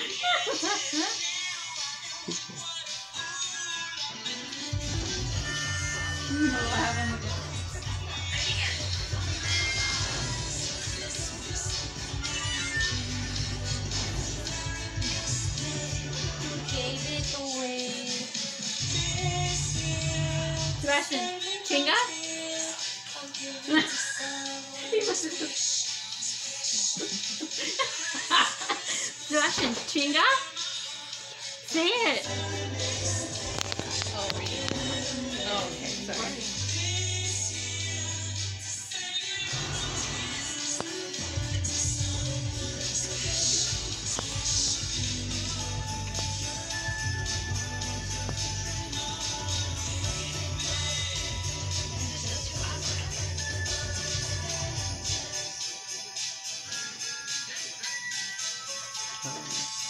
Gave it away. Sebastian, Chinga? Sebastian, Chinga? Say it. Oh, really? Oh, okay, sorry. Oh.